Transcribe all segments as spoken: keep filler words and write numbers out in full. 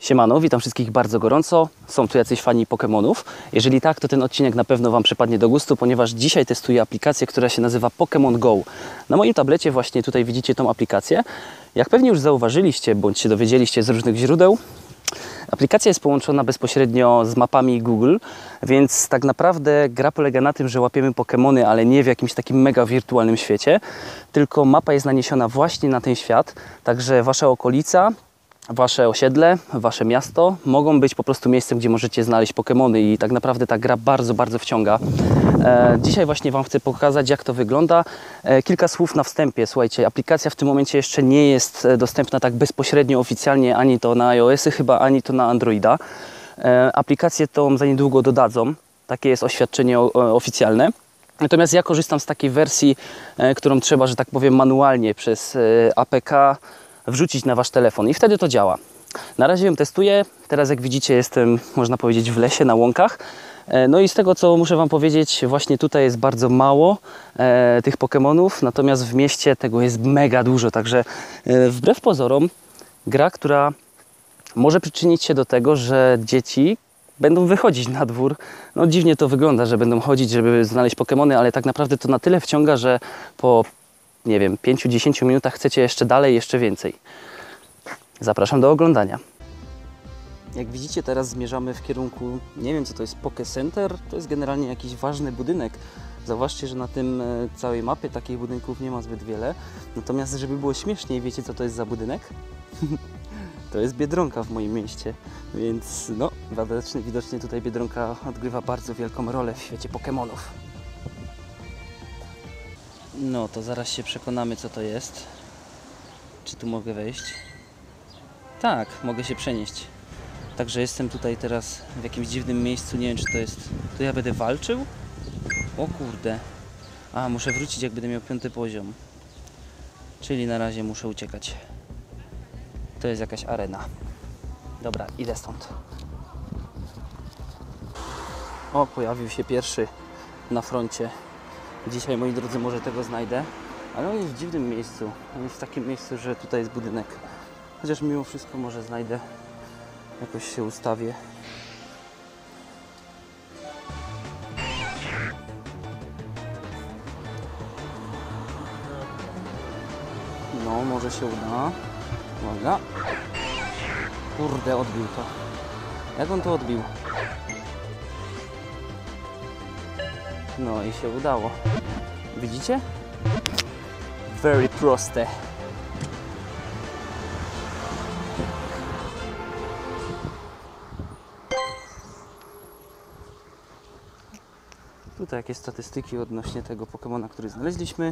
Siemano, witam wszystkich bardzo gorąco. Są tu jacyś fani Pokemonów? Jeżeli tak, to ten odcinek na pewno Wam przypadnie do gustu, ponieważ dzisiaj testuję aplikację, która się nazywa Pokémon Go. Na moim tablecie właśnie tutaj widzicie tą aplikację. Jak pewnie już zauważyliście, bądź się dowiedzieliście z różnych źródeł, aplikacja jest połączona bezpośrednio z mapami Google, więc tak naprawdę gra polega na tym, że łapiemy Pokemony, ale nie w jakimś takim mega wirtualnym świecie, tylko mapa jest naniesiona właśnie na ten świat, także Wasza okolica, Wasze osiedle, Wasze miasto mogą być po prostu miejscem, gdzie możecie znaleźć Pokemony i tak naprawdę ta gra bardzo, bardzo wciąga. E, dzisiaj właśnie Wam chcę pokazać, jak to wygląda. E, kilka słów na wstępie. Słuchajcie, aplikacja w tym momencie jeszcze nie jest dostępna tak bezpośrednio, oficjalnie, ani to na iOS-y chyba, ani to na Androida. E, aplikację tą za niedługo dodadzą. Takie jest oświadczenie o, o, oficjalne. Natomiast ja korzystam z takiej wersji, e, którą trzeba, że tak powiem, manualnie przez e, A P K wrzucić na Wasz telefon i wtedy to działa. Na razie ją testuję. Teraz jak widzicie jestem, można powiedzieć, w lesie, na łąkach. No i z tego, co muszę Wam powiedzieć, właśnie tutaj jest bardzo mało e, tych Pokemonów, natomiast w mieście tego jest mega dużo, także e, wbrew pozorom gra, która może przyczynić się do tego, że dzieci będą wychodzić na dwór. No dziwnie to wygląda, że będą chodzić, żeby znaleźć Pokemony, ale tak naprawdę to na tyle wciąga, że po nie wiem, pięć do dziesięciu minutach chcecie jeszcze dalej, jeszcze więcej. Zapraszam do oglądania. Jak widzicie, teraz zmierzamy w kierunku, nie wiem co to jest, Poke Center. To jest generalnie jakiś ważny budynek. Zauważcie, że na tym całej mapie takich budynków nie ma zbyt wiele. Natomiast żeby było śmieszniej, wiecie co to jest za budynek? To jest Biedronka w moim mieście. Więc no, widocznie, widocznie tutaj Biedronka odgrywa bardzo wielką rolę w świecie Pokemonów. No to zaraz się przekonamy, co to jest. Czy tu mogę wejść? Tak, mogę się przenieść. Także jestem tutaj teraz w jakimś dziwnym miejscu. Nie wiem, czy to jest... To ja będę walczył? O kurde. A, muszę wrócić, jak będę miał piąty poziom. Czyli na razie muszę uciekać. To jest jakaś arena. Dobra, idę stąd. O, pojawił się pierwszy na froncie. Dzisiaj, moi drodzy, może tego znajdę, ale on jest w dziwnym miejscu. On jest w takim miejscu, że tutaj jest budynek. Chociaż mimo wszystko może znajdę, jakoś się ustawię. No, może się uda. Uwaga. Kurde, odbił to. Jak on to odbił? No i się udało. Widzicie? Very proste. Tutaj jakieś statystyki odnośnie tego Pokemona, który znaleźliśmy.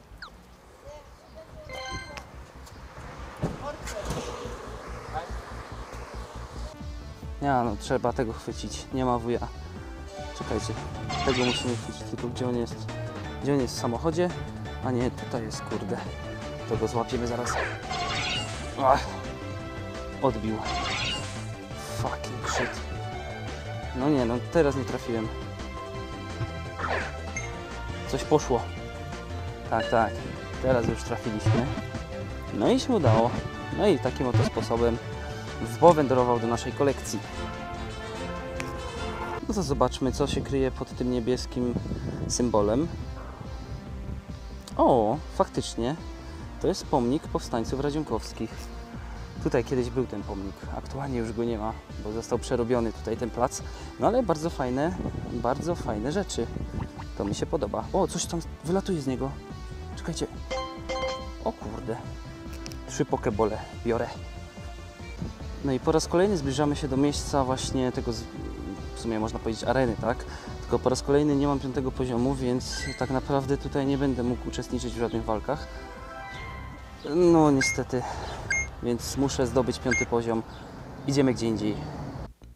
Ja, no trzeba tego chwycić. Nie ma wuja. Czekajcie. Tego musimy chwycić, tylko gdzie on jest? Gdzie on jest w samochodzie? A nie, tutaj jest, kurde. To go złapiemy zaraz. Ach, odbił. Fucking shit. No nie, no teraz nie trafiłem. Coś poszło. Tak, tak. Teraz już trafiliśmy. No i się udało. No i takim oto sposobem powędrował do naszej kolekcji. No to zobaczmy, co się kryje pod tym niebieskim symbolem. O, faktycznie, to jest pomnik powstańców radzionkowskich. Tutaj kiedyś był ten pomnik, aktualnie już go nie ma, bo został przerobiony tutaj ten plac. No ale bardzo fajne, bardzo fajne rzeczy. To mi się podoba. O, coś tam wylatuje z niego. Czekajcie. O kurde. Trzy pokebole biorę. No i po raz kolejny zbliżamy się do miejsca właśnie tego, w sumie można powiedzieć areny, tak? Tylko po raz kolejny nie mam piątego poziomu, więc tak naprawdę tutaj nie będę mógł uczestniczyć w żadnych walkach. No niestety, więc muszę zdobyć piąty poziom. Idziemy gdzie indziej.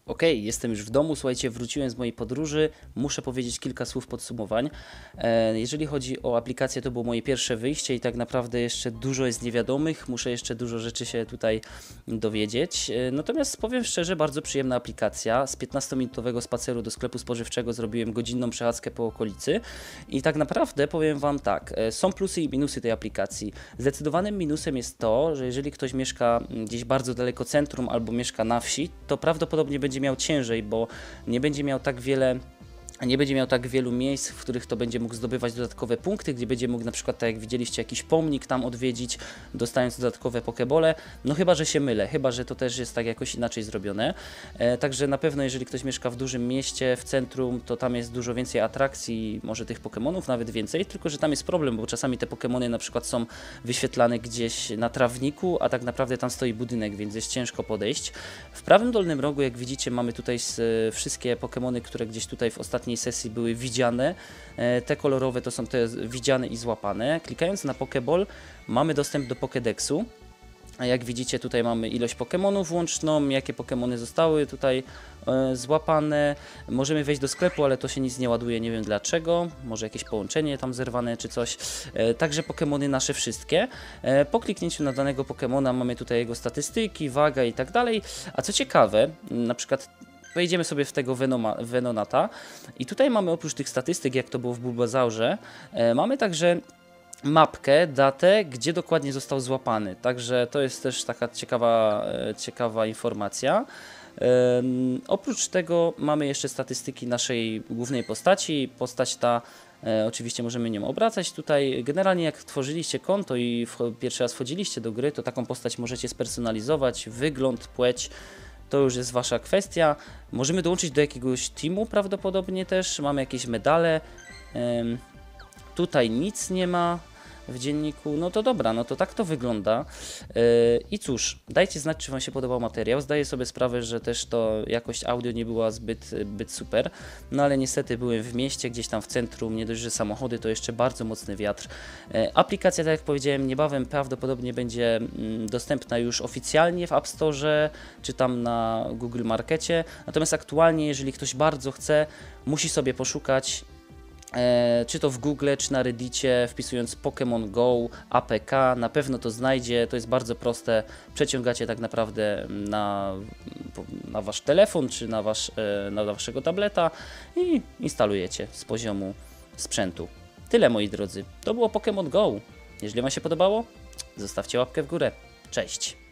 Ok, jestem już w domu, słuchajcie, wróciłem z mojej podróży, muszę powiedzieć kilka słów podsumowań. E, jeżeli chodzi o aplikację, to było moje pierwsze wyjście i tak naprawdę jeszcze dużo jest niewiadomych, muszę jeszcze dużo rzeczy się tutaj dowiedzieć. E, natomiast powiem szczerze, bardzo przyjemna aplikacja. Z piętnastominutowego spaceru do sklepu spożywczego zrobiłem godzinną przechadzkę po okolicy i tak naprawdę powiem Wam tak, e, są plusy i minusy tej aplikacji. Zdecydowanym minusem jest to, że jeżeli ktoś mieszka gdzieś bardzo daleko centrum albo mieszka na wsi, to prawdopodobnie będzie miał ciężej, bo nie będzie miał tak wiele nie będzie miał tak wielu miejsc, w których to będzie mógł zdobywać dodatkowe punkty, gdzie będzie mógł na przykład, tak jak widzieliście, jakiś pomnik tam odwiedzić, dostając dodatkowe pokebole, no chyba, że się mylę, chyba, że to też jest tak jakoś inaczej zrobione. E, także na pewno, jeżeli ktoś mieszka w dużym mieście, w centrum, to tam jest dużo więcej atrakcji, może tych pokemonów nawet więcej, tylko że tam jest problem, bo czasami te pokemony na przykład są wyświetlane gdzieś na trawniku, a tak naprawdę tam stoi budynek, więc jest ciężko podejść. W prawym dolnym rogu, jak widzicie, mamy tutaj z, e, wszystkie pokemony, które gdzieś tutaj w ostatnim sesji były widziane. Te kolorowe to są te widziane i złapane. Klikając na Pokeball mamy dostęp do Pokédexu. A jak widzicie, tutaj mamy ilość Pokemonów łączną, jakie Pokemony zostały tutaj e, złapane. Możemy wejść do sklepu, ale to się nic nie ładuje, nie wiem dlaczego. Może jakieś połączenie tam zerwane czy coś. E, także Pokemony nasze wszystkie. E, po kliknięciu na danego Pokemona mamy tutaj jego statystyki, waga i tak dalej. A co ciekawe, na przykład wejdziemy sobie w tego Venoma, Venonata i tutaj mamy oprócz tych statystyk, jak to było w Bulbazaurze, e, mamy także mapkę, datę, gdzie dokładnie został złapany. Także to jest też taka ciekawa, e, ciekawa informacja. E, oprócz tego mamy jeszcze statystyki naszej głównej postaci. Postać ta, e, oczywiście możemy nią obracać tutaj. Generalnie jak tworzyliście konto i w, pierwszy raz wchodziliście do gry, to taką postać możecie spersonalizować, wygląd, płeć. To już jest Wasza kwestia. Możemy dołączyć do jakiegoś teamu prawdopodobnie też. Mamy jakieś medale. Ym, tutaj nic nie ma w dzienniku. No to dobra, no to tak to wygląda. Yy, I cóż, dajcie znać, czy Wam się podobał materiał. Zdaję sobie sprawę, że też to jakość audio nie była zbyt, zbyt super. No ale niestety byłem w mieście, gdzieś tam w centrum. Nie dość, że samochody, to jeszcze bardzo mocny wiatr. Yy, aplikacja, tak jak powiedziałem, niebawem prawdopodobnie będzie mm, dostępna już oficjalnie w App Store, czy tam na Google Markecie. Natomiast aktualnie, jeżeli ktoś bardzo chce, musi sobie poszukać, E, czy to w Google, czy na Reddicie, wpisując Pokémon Go, A P K, na pewno to znajdzie, to jest bardzo proste, przeciągacie tak naprawdę na, na Wasz telefon, czy na, wasz, e, na Waszego tableta i instalujecie z poziomu sprzętu. Tyle, moi drodzy, to było Pokémon Go. Jeżeli Wam się podobało, zostawcie łapkę w górę. Cześć!